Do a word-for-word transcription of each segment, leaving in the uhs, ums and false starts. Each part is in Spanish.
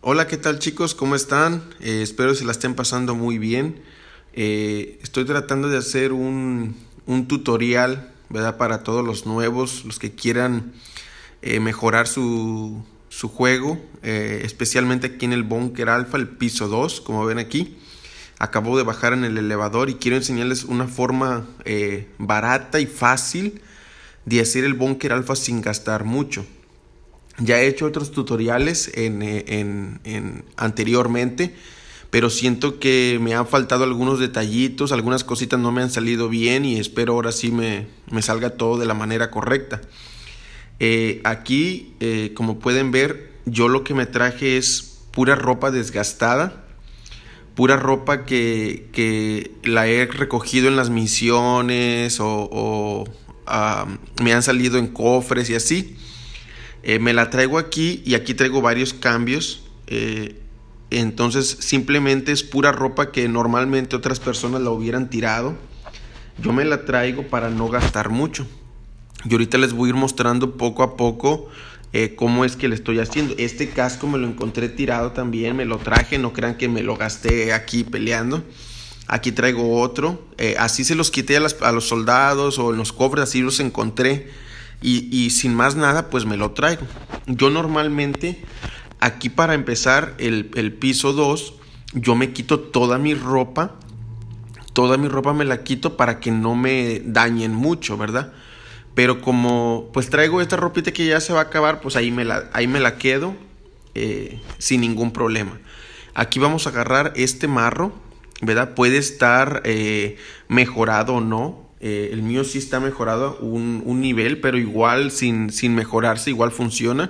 Hola, ¿qué tal chicos? ¿Cómo están? Eh, espero se la estén pasando muy bien. Eh, estoy tratando de hacer un, un tutorial, ¿verdad? Para todos los nuevos, los que quieran eh, mejorar su, su juego, eh, especialmente aquí en el Bunker Alpha, el piso dos, como ven aquí. Acabo de bajar en el elevador y quiero enseñarles una forma eh, barata y fácil de hacer el Bunker Alpha sin gastar mucho. Ya he hecho otros tutoriales en, en, en anteriormente, pero siento que me han faltado algunos detallitos, algunas cositas no me han salido bien y espero ahora sí me, me salga todo de la manera correcta. Eh, aquí, eh, como pueden ver, yo lo que me traje es pura ropa desgastada, pura ropa que, que la he recogido en las misiones o, o uh, me han salido en cofres y así. Eh, me la traigo aquí y aquí traigo varios cambios. Eh, entonces simplemente es pura ropa que normalmente otras personas la hubieran tirado. Yo me la traigo para no gastar mucho. Y ahorita les voy a ir mostrando poco a poco eh, cómo es que le estoy haciendo. Este casco me lo encontré tirado también, me lo traje, no crean que me lo gasté aquí peleando. Aquí traigo otro. Eh, así se los quité a, las, a los soldados o en los cofres, así los encontré. Y, y sin más nada pues me lo traigo. Yo normalmente aquí para empezar el, el piso dos yo me quito toda mi ropa. Toda mi ropa me la quito para que no me dañen mucho, ¿verdad? Pero como pues traigo esta ropita que ya se va a acabar, pues ahí me la, ahí me la quedo eh, sin ningún problema. Aquí vamos a agarrar este marro, ¿verdad? Puede estar eh, mejorado o no. Eh, el mío sí está mejorado un, un nivel, pero igual sin, sin mejorarse, igual funciona.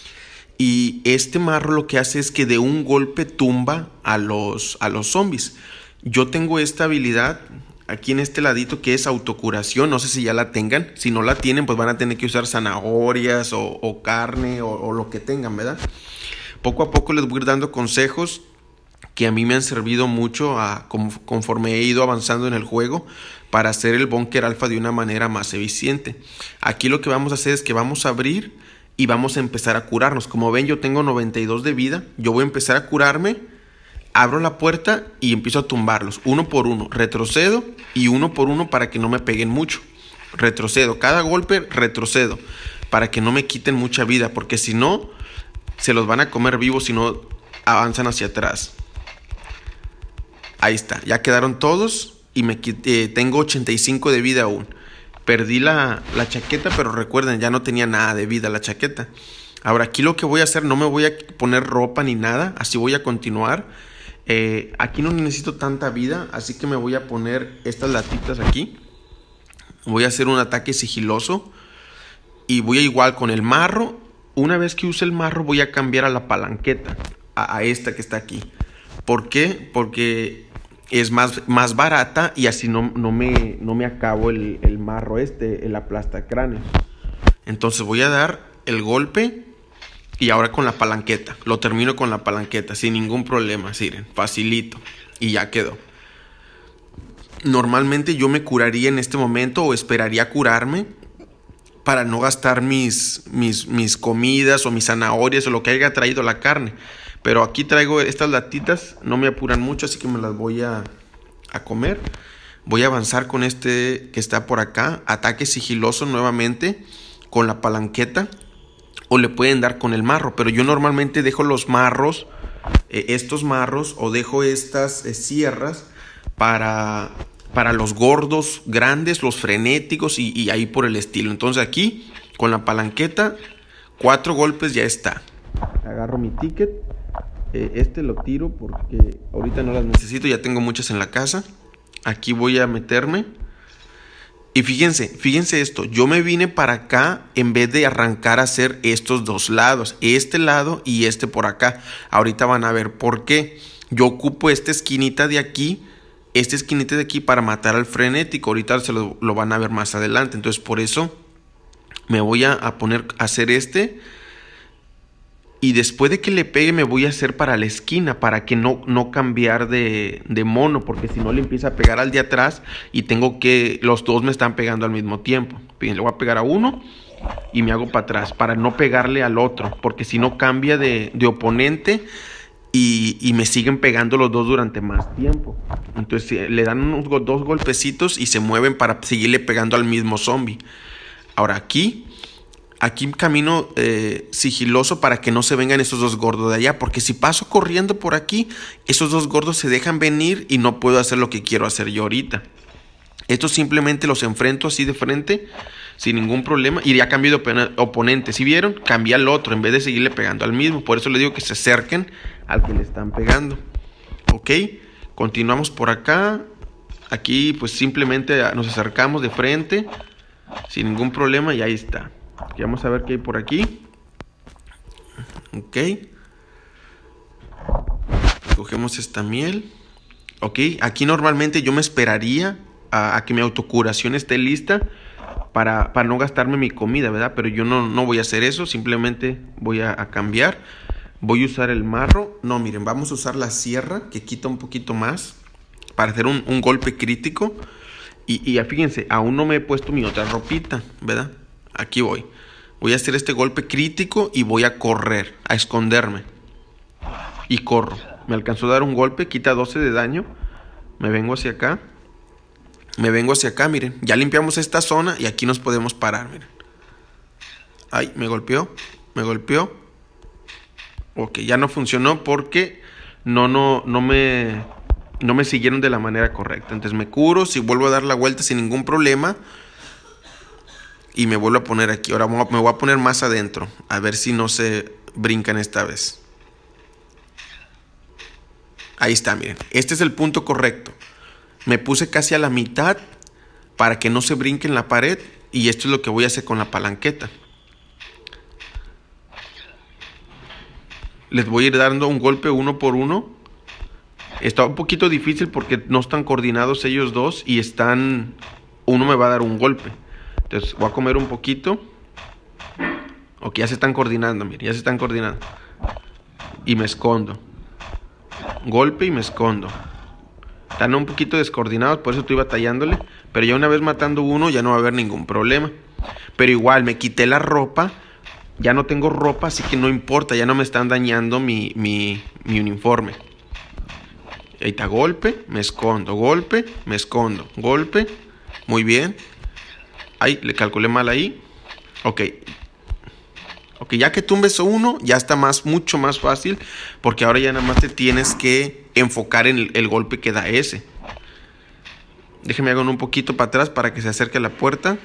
Y este marro lo que hace es que de un golpe tumba a los, a los zombies. Yo tengo esta habilidad aquí en este ladito que es autocuración. No sé si ya la tengan. Si no la tienen, pues van a tener que usar zanahorias o, o carne o, o lo que tengan, ¿verdad? Poco a poco les voy a ir dando consejos que a mí me han servido mucho a, conforme he ido avanzando en el juego para hacer el Bunker Alpha de una manera más eficiente. Aquí lo que vamos a hacer es que vamos a abrir y vamos a empezar a curarnos. Como ven, yo tengo noventa y dos de vida. Yo voy a empezar a curarme, abro la puerta y empiezo a tumbarlos uno por uno. Retrocedo y uno por uno para que no me peguen mucho. Retrocedo, cada golpe retrocedo para que no me quiten mucha vida, porque si no, se los van a comer vivos si no avanzan hacia atrás. Ahí está, ya quedaron todos y me quité, tengo ochenta y cinco de vida aún. Perdí la, la chaqueta, pero recuerden, ya no tenía nada de vida la chaqueta. Ahora aquí lo que voy a hacer, no me voy a poner ropa ni nada, así voy a continuar. Eh, aquí no necesito tanta vida, así que me voy a poner estas latitas aquí. Voy a hacer un ataque sigiloso y voy a igual con el marro. Una vez que use el marro voy a cambiar a la palanqueta, a, a esta que está aquí. ¿Por qué? Porque es más, más barata y así no, no, me, no me acabo el, el marro este, el aplastacráneos. Entonces voy a dar el golpe y ahora con la palanqueta. Lo termino con la palanqueta sin ningún problema, miren, facilito. Y ya quedó. Normalmente yo me curaría en este momento o esperaría curarme para no gastar mis, mis, mis comidas o mis zanahorias o lo que haya traído la carne. Pero aquí traigo estas latitas, no me apuran mucho, así que me las voy a, a comer. Voy a avanzar con este que está por acá. Ataque sigiloso nuevamente con la palanqueta. O le pueden dar con el marro. Pero yo normalmente dejo los marros, eh, estos marros, o dejo estas eh, sierras para, para los gordos grandes, los frenéticos y, y ahí por el estilo. Entonces aquí, con la palanqueta, cuatro golpes ya está. Agarro mi ticket. Este lo tiro porque ahorita no las necesito, ya tengo muchas en la casa. Aquí voy a meterme. Y fíjense, fíjense esto. Yo me vine para acá en vez de arrancar a hacer estos dos lados. Este lado y este por acá. Ahorita van a ver por qué. Yo ocupo esta esquinita de aquí, esta esquinita de aquí para matar al frenético. Ahorita se lo, lo van a ver más adelante. Entonces por eso me voy a, a poner a hacer este. Y después de que le pegue me voy a hacer para la esquina para que no, no cambiar de, de mono, porque si no le empieza a pegar al de atrás y tengo que, los dos me están pegando al mismo tiempo. Bien, le voy a pegar a uno y me hago para atrás para no pegarle al otro, porque si no cambia de, de oponente y, y me siguen pegando los dos durante más tiempo. Entonces le dan unos dos golpecitos y se mueven para seguirle pegando al mismo zombie. Ahora aquí, aquí camino eh, sigiloso para que no se vengan esos dos gordos de allá, porque si paso corriendo por aquí, esos dos gordos se dejan venir y no puedo hacer lo que quiero hacer yo ahorita. Estos simplemente los enfrento así de frente, sin ningún problema, y ya cambio de oponente. Si vieron, cambié al otro en vez de seguirle pegando al mismo. Por eso les digo que se acerquen al que le están pegando. Ok, continuamos por acá. Aquí pues simplemente nos acercamos de frente, sin ningún problema, y ahí está. Y vamos a ver qué hay por aquí. Ok, cogemos esta miel. Ok, aquí normalmente yo me esperaría a, a que mi autocuración esté lista Para, para no gastarme mi comida, ¿verdad? Pero yo no, no voy a hacer eso, simplemente voy a, a cambiar. Voy a usar el marro. No, miren, vamos a usar la sierra, que quita un poquito más, para hacer un, un golpe crítico. Y, y fíjense, aún no me he puesto mi otra ropita, ¿verdad? Aquí voy. Voy a hacer este golpe crítico y voy a correr, a esconderme. Y corro. Me alcanzó a dar un golpe, quita doce de daño. Me vengo hacia acá. Me vengo hacia acá, miren. Ya limpiamos esta zona y aquí nos podemos parar, miren. Ay, me golpeó. Me golpeó. Ok, ya no funcionó porque no, no, no me, no me siguieron de la manera correcta. Entonces me curo, si vuelvo a dar la vuelta sin ningún problema. Y me vuelvo a poner aquí. Ahora me voy a poner más adentro. A ver si no se brincan esta vez. Ahí está, miren. Este es el punto correcto. Me puse casi a la mitad para que no se brinque en la pared. Y esto es lo que voy a hacer con la palanqueta. Les voy a ir dando un golpe uno por uno. Está un poquito difícil porque no están coordinados ellos dos. Y están... Uno me va a dar un golpe. Entonces voy a comer un poquito. Ok, ya se están coordinando, miren. Ya se están coordinando. Y me escondo. Golpe y me escondo. Están un poquito descoordinados, por eso estoy batallándole. Pero ya una vez matando uno ya no va a haber ningún problema. Pero igual me quité la ropa. Ya no tengo ropa, así que no importa. Ya no me están dañando mi, mi, mi uniforme. Ahí está, golpe, me escondo. Golpe, me escondo. Golpe, muy bien. Ay, le calculé mal ahí. Ok. Ok, ya que tumbes uno, ya está más, mucho más fácil. Porque ahora ya nada más te tienes que enfocar en el, el golpe que da ese. Déjeme hago un poquito para atrás para que se acerque a la puerta.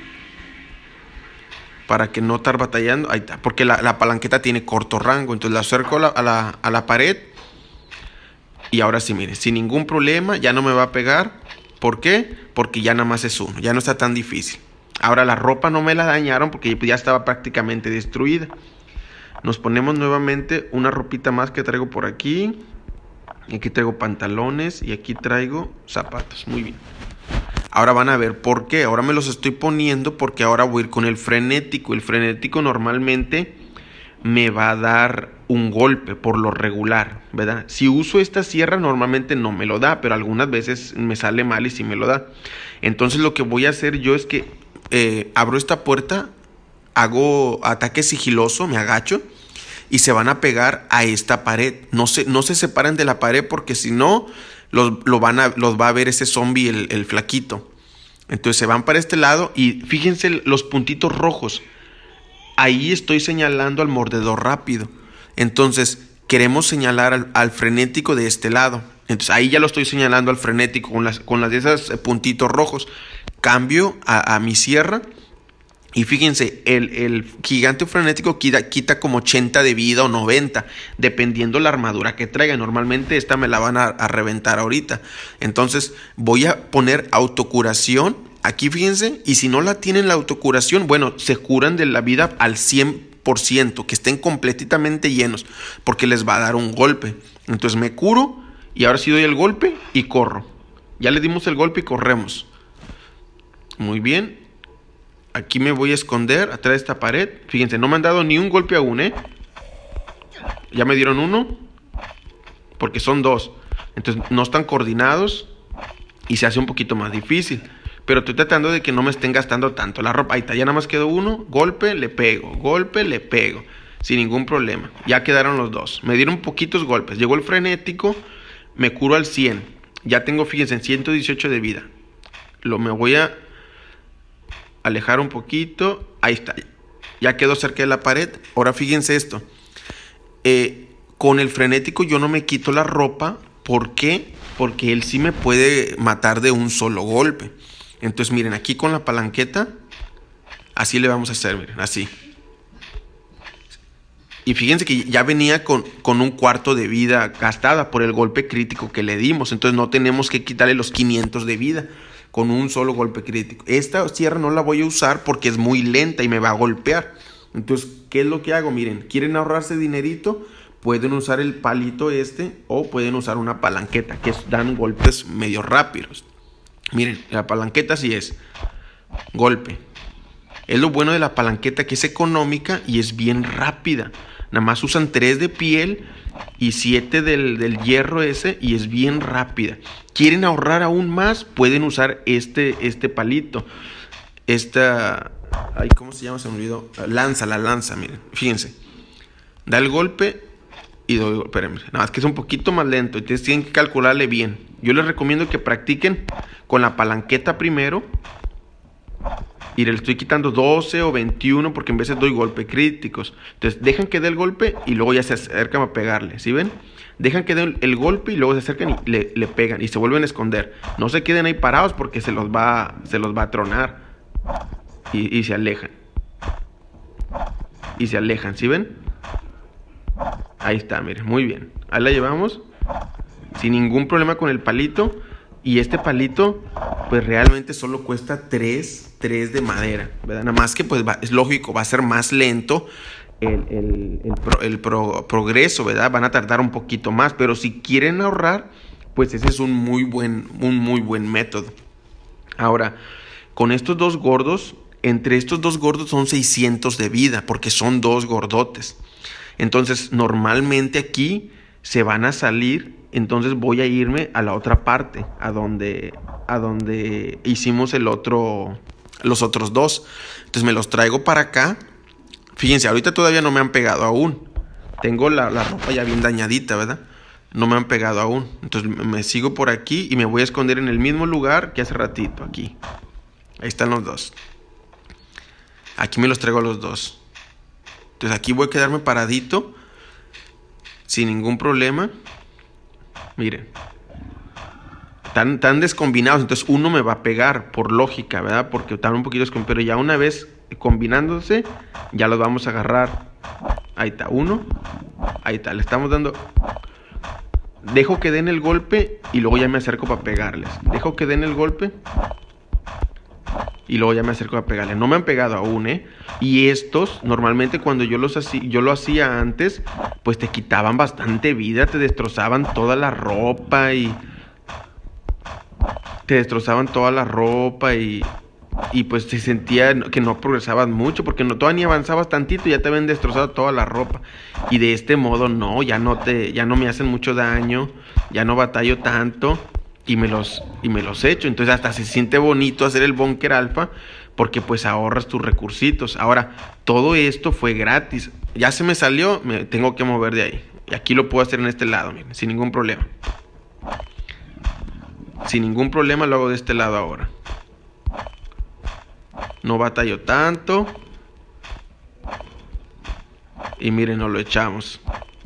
Para que no estar batallando. Ahí está, porque la, la palanqueta tiene corto rango. Entonces la acerco a la, a, la, a la pared. Y ahora sí, miren, sin ningún problema, ya no me va a pegar. ¿Por qué? Porque ya nada más es uno, ya no está tan difícil. Ahora la ropa no me la dañaron porque ya estaba prácticamente destruida. Nos ponemos nuevamente una ropita más que traigo por aquí. Aquí traigo pantalones y aquí traigo zapatos. Muy bien. Ahora van a ver por qué. Ahora me los estoy poniendo porque ahora voy a ir con el frenético. El frenético normalmente me va a dar un golpe por lo regular, ¿verdad? Si uso esta sierra normalmente no me lo da, pero algunas veces me sale mal y sí me lo da. Entonces lo que voy a hacer yo es que eh, abro esta puerta, hago ataque sigiloso, me agacho y se van a pegar a esta pared. No se, no se separan de la pared porque si no los, lo van a, los va a ver ese zombie, el, el flaquito. Entonces se van para este lado y fíjense los puntitos rojos. Ahí estoy señalando al mordedor rápido. Entonces queremos señalar al, al frenético de este lado. Entonces ahí ya lo estoy señalando al frenético con las, con las de esas puntitos rojos. Cambio a, a mi sierra. Y fíjense, el, el gigante frenético quita, quita como ochenta de vida o noventa. Dependiendo la armadura que traiga. Normalmente esta me la van a, a reventar ahorita. Entonces voy a poner autocuración. Aquí fíjense, y si no la tienen la autocuración, bueno, se curan de la vida al cien por ciento, que estén completamente llenos, porque les va a dar un golpe. Entonces me curo, y ahora sí doy el golpe y corro. Ya le dimos el golpe y corremos. Muy bien. Aquí me voy a esconder atrás de esta pared. Fíjense, no me han dado ni un golpe aún, ¿eh? Ya me dieron uno, porque son dos. Entonces no están coordinados y se hace un poquito más difícil. Pero estoy tratando de que no me estén gastando tanto la ropa. Ahí está, ya nada más quedó uno. Golpe, le pego. Golpe, le pego. sin ningún problema. Ya quedaron los dos. Me dieron poquitos golpes. Llegó el frenético, me curo al cien. Ya tengo, fíjense, en ciento dieciocho de vida. Lo me voy a alejar un poquito. Ahí está. Ya quedó cerca de la pared. Ahora fíjense esto. Eh, con el frenético yo no me quito la ropa. ¿Por qué? Porque él sí me puede matar de un solo golpe. Entonces miren, aquí con la palanqueta, así le vamos a hacer, miren, así. Y fíjense que ya venía con, con un cuarto de vida gastada por el golpe crítico que le dimos. Entonces no tenemos que quitarle los quinientos de vida con un solo golpe crítico. Esta sierra no la voy a usar porque es muy lenta y me va a golpear. Entonces, ¿qué es lo que hago? Miren, ¿quieren ahorrarse dinerito? Pueden usar el palito este o pueden usar una palanqueta que dan golpes medio rápidos. Miren, la palanqueta sí es golpe. Es lo bueno de la palanqueta, que es económica y es bien rápida. Nada más usan tres de piel y siete del, del hierro ese y es bien rápida. ¿Quieren ahorrar aún más? Pueden usar este, este palito. Esta... Ay, ¿cómo se llama? Se me olvidó. Lanza, la lanza, miren. Fíjense. Da el golpe y doy... Espérenme. Nada más que es un poquito más lento. Entonces tienen que calcularle bien. Yo les recomiendo que practiquen con la palanqueta primero. Y le estoy quitando doce o veintiuno porque en veces doy golpes críticos. Entonces dejan que dé el golpe y luego ya se acercan a pegarle. ¿Sí ven? Dejan que dé el, el golpe y luego se acercan y le, le pegan. Y se vuelven a esconder. No se queden ahí parados porque se los va, se los va a tronar. Y, y se alejan. Y se alejan. ¿Sí ven? Ahí está, miren. Muy bien. Ahí la llevamos. Sin ningún problema con el palito. Y este palito, pues realmente solo cuesta tres, tres de madera, ¿verdad? Nada más que, pues, va, es lógico, va a ser más lento el, el, el, pro, el pro, progreso, ¿verdad? Van a tardar un poquito más, pero si quieren ahorrar, pues ese es un muy buen, un muy buen método. Ahora, con estos dos gordos, entre estos dos gordos son seiscientos de vida, porque son dos gordotes. Entonces, normalmente aquí se van a salir. Entonces voy a irme a la otra parte, a donde, a donde hicimos el otro, los otros dos. Entonces me los traigo para acá. Fíjense, ahorita todavía no me han pegado aún. Tengo la, la ropa ya bien dañadita, ¿verdad? No me han pegado aún. Entonces me sigo por aquí y me voy a esconder en el mismo lugar que hace ratito, aquí. Ahí están los dos. Aquí me los traigo a los dos. Entonces aquí voy a quedarme paradito, sin ningún problema. Miren, están, tan descombinados, entonces uno me va a pegar por lógica, ¿verdad? Porque están un poquito descombinados, pero ya una vez combinándose, ya los vamos a agarrar. Ahí está, uno, ahí está, le estamos dando. Dejo que den el golpe y luego ya me acerco para pegarles. Dejo que den el golpe y luego ya me acerco a pegarles. No me han pegado aún, ¿eh? Y estos, normalmente cuando yo, los hacía, yo lo hacía antes, pues te quitaban bastante vida, te destrozaban toda la ropa y... Te destrozaban toda la ropa y... Y pues se sentía que no progresaban mucho, porque no, todavía ni avanzabas tantito y ya te habían destrozado toda la ropa. Y de este modo no, ya no, te, ya no me hacen mucho daño, ya no batallo tanto y me los, y me los echo. Entonces hasta se siente bonito hacer el búnker alfa, porque pues ahorras tus recursitos. Ahora, todo esto fue gratis. Ya se me salió, me tengo que mover de ahí. Y aquí lo puedo hacer en este lado, miren, sin ningún problema. Sin ningún problema lo hago de este lado ahora. No batallo tanto. Y miren, nos lo echamos.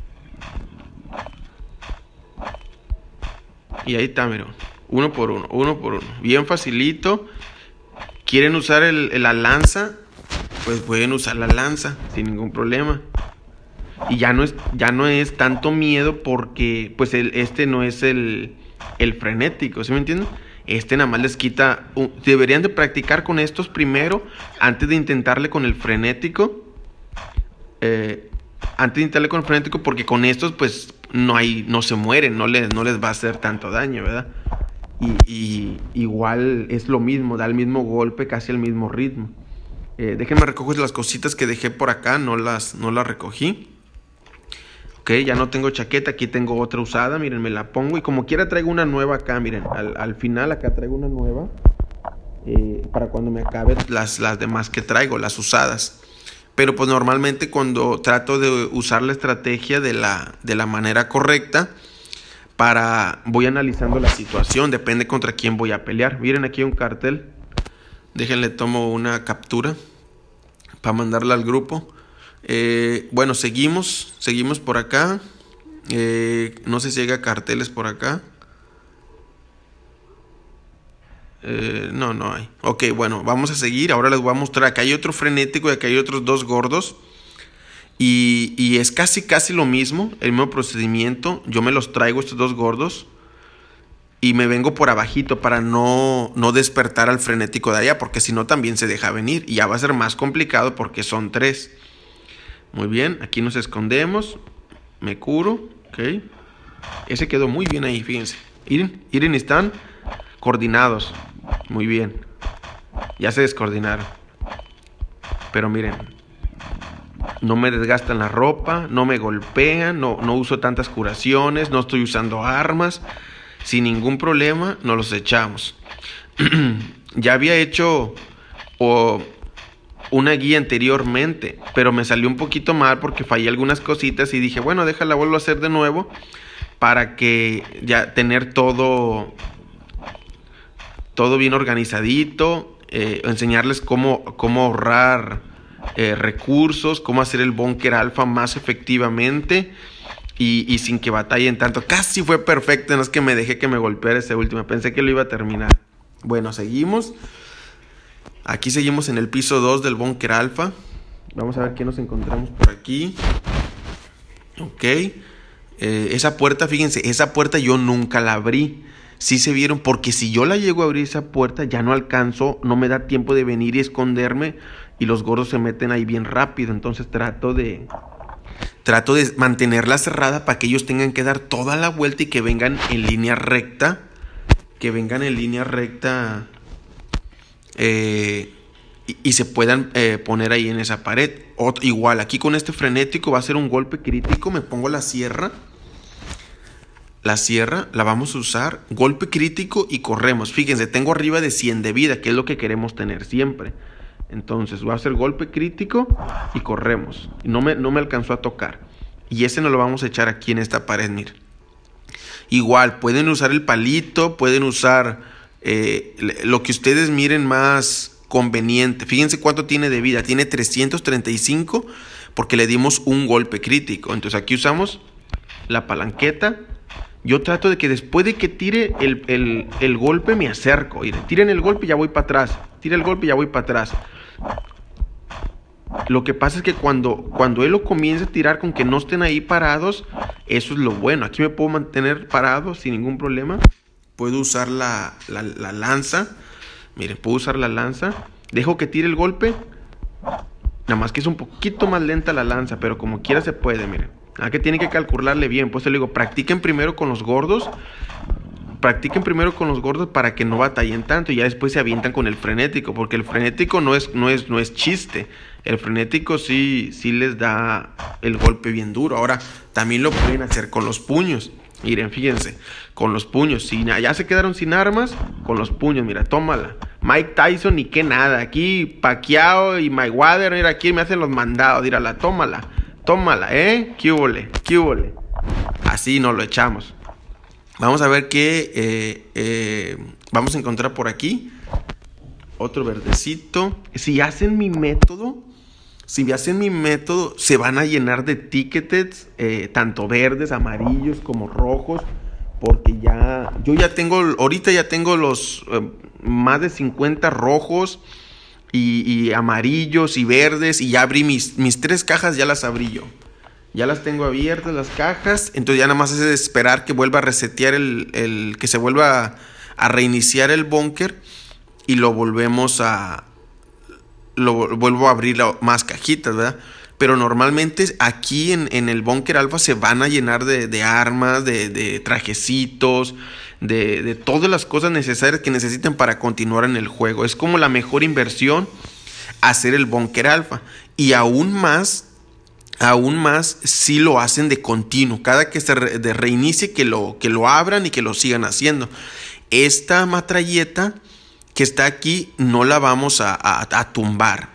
Y ahí está, miren. Uno por uno, uno por uno. Bien facilito. ¿Quieren usar el, el, la lanza? Pues pueden usar la lanza sin ningún problema. Y ya no es, ya no es tanto miedo porque pues el, este no es el, el frenético, ¿sí me entienden? Este nada más les quita... Uh, deberían de practicar con estos primero antes de intentarle con el frenético. Eh, antes de intentarle con el frenético, porque con estos pues no hay, no se mueren, no les, no les va a hacer tanto daño, ¿verdad? Y, y igual es lo mismo, da el mismo golpe, casi el mismo ritmo. Eh, déjenme recoger las cositas que dejé por acá, no las, no las recogí. Ok, ya no tengo chaqueta, aquí tengo otra usada, miren, me la pongo y como quiera traigo una nueva acá, miren, al, al final acá traigo una nueva, eh, para cuando me acabe las, las demás que traigo, las usadas. pero pues normalmente cuando trato de usar la estrategia de la, de la manera correcta, para voy analizando la situación, depende contra quién voy a pelear. Miren, aquí hay un cartel, déjenle tomo una captura para mandarla al grupo. Eh, bueno, seguimos, seguimos por acá. Eh, no sé si llega carteles por acá. Eh, no, no hay. Ok, bueno, vamos a seguir. Ahora les voy a mostrar. Acá hay otro frenético y acá hay otros dos gordos. Y, y es casi casi lo mismo, el mismo procedimiento. Yo me los traigo estos dos gordos y me vengo por abajito para no, no despertar al frenético de allá, porque si no también se deja venir y ya va a ser más complicado porque son tres. Muy bien, aquí nos escondemos, me curo, ok. Ese quedó muy bien ahí, fíjense. Miren, miren, están coordinados, muy bien. Ya se descoordinaron, pero miren, no me desgastan la ropa, no me golpean, no, no uso tantas curaciones, no estoy usando armas. Sin ningún problema nos los echamos. Ya había hecho oh, una guía anteriormente, pero me salió un poquito mal porque fallé algunas cositas y dije, bueno, déjala, vuelvo a hacer de nuevo para que ya tener todo, todo bien organizadito, eh, enseñarles cómo, cómo ahorrar Eh, recursos, cómo hacer el búnker alfa más efectivamente y, y sin que batallen tanto. Casi fue perfecto, no es que me dejé que me golpeara ese último, pensé que lo iba a terminar. Bueno, seguimos. Aquí seguimos en el piso dos del búnker alfa. Vamos a ver qué nos encontramos por aquí. Ok. Eh, esa puerta, fíjense, esa puerta yo nunca la abrí. Sí se vieron, porque si yo la llego a abrir esa puerta, ya no alcanzo, no me da tiempo de venir y esconderme. Y los gordos se meten ahí bien rápido. Entonces trato de Trato de mantenerla cerrada para que ellos tengan que dar toda la vuelta y que vengan en línea recta. Que vengan en línea recta eh, y, y se puedan eh, poner ahí en esa pared. Ot- igual, aquí con este frenético va a ser un golpe crítico. Me pongo la sierra. La sierra la vamos a usar. Golpe crítico y corremos. Fíjense, tengo arriba de cien de vida, que es lo que queremos tener siempre. Entonces voy a hacer golpe crítico y corremos. No me, no me alcanzó a tocar. Y ese nos lo vamos a echar aquí en esta pared, miren. Igual, pueden usar el palito, pueden usar eh, lo que ustedes miren más conveniente. Fíjense cuánto tiene de vida. Tiene trescientos treinta y cinco porque le dimos un golpe crítico. Entonces aquí usamos la palanqueta. Yo trato de que después de que tire el, el, el golpe me acerco. Miren, tiren el golpe y ya voy para atrás. Tira el golpe y ya voy para atrás. Lo que pasa es que cuando, cuando él lo comienza a tirar con que no estén ahí parados, eso es lo bueno. Aquí me puedo mantener parado sin ningún problema. Puedo usar la, la, la lanza. Miren, puedo usar la lanza. Dejo que tire el golpe. Nada más que es un poquito más lenta la lanza, pero como quiera se puede, miren. Nada que tienen que calcularle bien. Pues te le digo, practiquen primero con los gordos. Practiquen primero con los gordos para que no batallen tanto y ya después se avientan con el frenético, porque el frenético no es, no es, no es chiste. El frenético sí, sí les da el golpe bien duro. Ahora, también lo pueden hacer con los puños. Miren, fíjense, con los puños. Si ya se quedaron sin armas, con los puños, mira, tómala. Mike Tyson ni qué nada. Aquí Pacquiao y Mayweather, mira, aquí me hacen los mandados. Mírala, tómala, tómala, ¿eh? ¿Qué húbole? ¿Qué húbole? Así nos lo echamos. Vamos a ver qué eh, eh, vamos a encontrar por aquí. Otro verdecito. Si hacen mi método, si hacen mi método, se van a llenar de tickets, eh, tanto verdes, amarillos como rojos. Porque ya, yo ya tengo, ahorita ya tengo los eh, más de cincuenta rojos y, y amarillos y verdes. Y ya abrí mis, mis tres cajas, ya las abrí yo. Ya las tengo abiertas las cajas. Entonces ya nada más es de esperar que vuelva a resetear el, el que se vuelva a, a reiniciar el búnker. Y lo volvemos a... Lo vuelvo a abrir más cajitas, ¿verdad? Pero normalmente aquí en, en el búnker alfa se van a llenar de, de armas, de, de trajecitos, de, de todas las cosas necesarias que necesiten para continuar en el juego. Es como la mejor inversión hacer el búnker alfa. Y aún más... Aún más si lo hacen de continuo. Cada que se re, de reinicie que lo, que lo abran y que lo sigan haciendo. Esta matralleta que está aquí no la vamos a, a, a tumbar.